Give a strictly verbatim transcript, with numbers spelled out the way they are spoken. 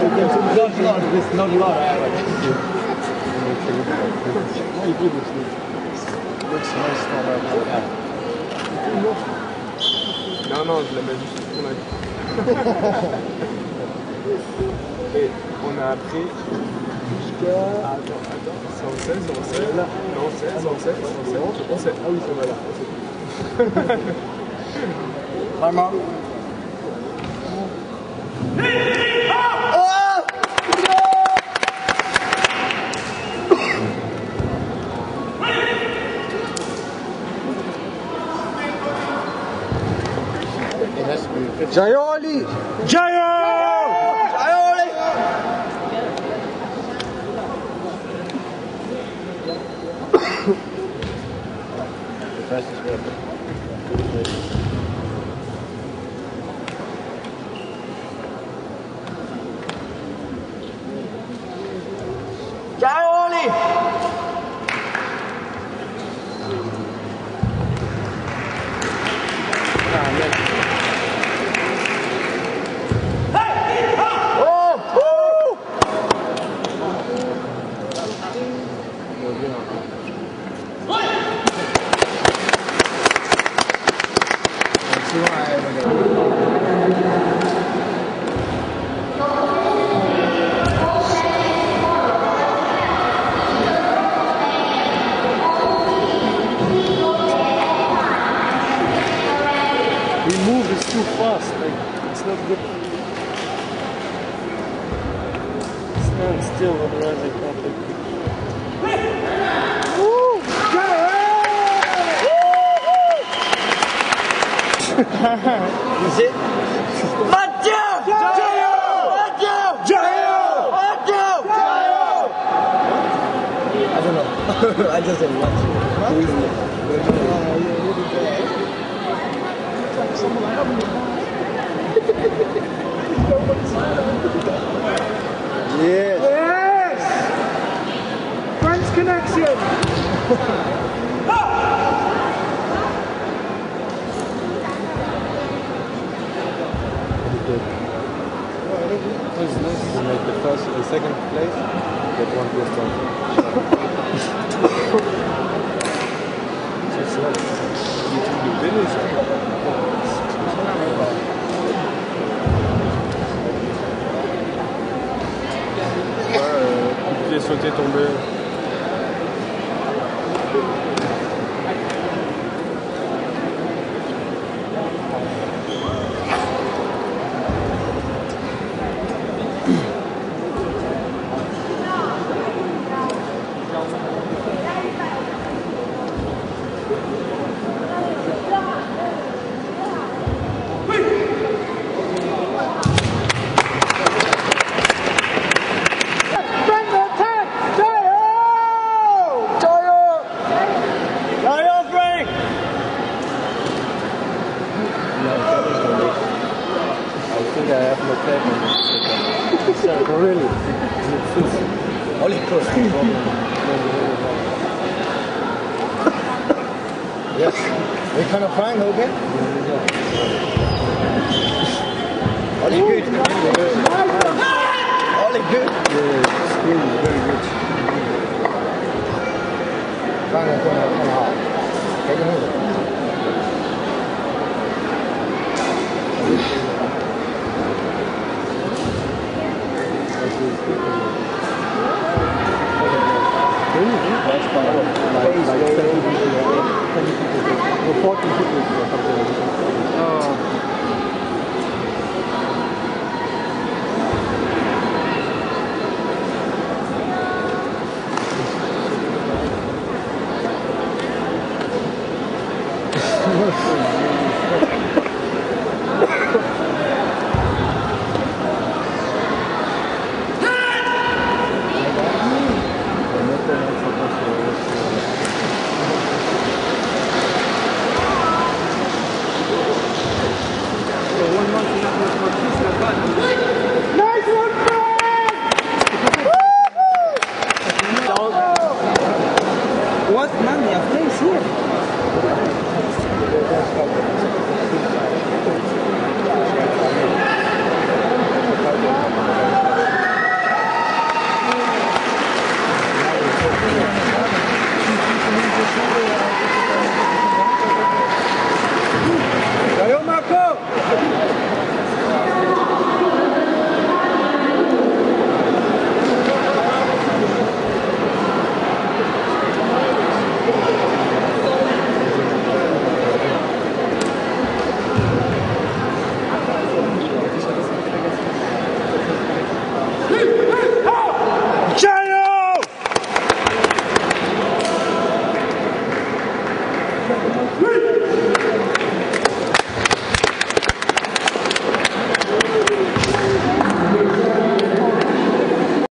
It's not a lot. Non, non, je la mets juste pour la... Et on a appris jusqu'à... Attends, attends, cent seize, cent seize, non, seize, cent sept, cent sept, cent sept. Ah oui, c'est voilà. Vraiment. Jayoli! Jayo! Jayoli! The fastest way. Jayoli! The move is too fast, like, it's not good. Stand still, otherwise I can't take it. You see? Mathieu! Mathieu! Mathieu! Mathieu! I don't know. I just said Mathieu. Who is it? Yes! Yes! French connection! It's nice to make the first, the second place, get one plus one. So it's like you can be finished. Ouais, pied sauté, tombé. Really? Only close. Yes. We kind of fine, okay? Only good. Only good. Yeah, skill is very good. Fine, fine, fine, hard. Take a minute. fourteen people or something like that. Oh. What man, your face here? Sunday, uh,